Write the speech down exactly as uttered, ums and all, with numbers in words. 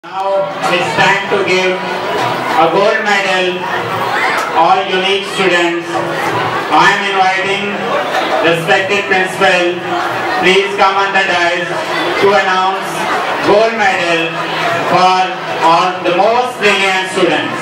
Now it's time to give a gold medal all unique students. I am inviting respected principal. Please come on the dais to announce gold medal for all the most brilliant students.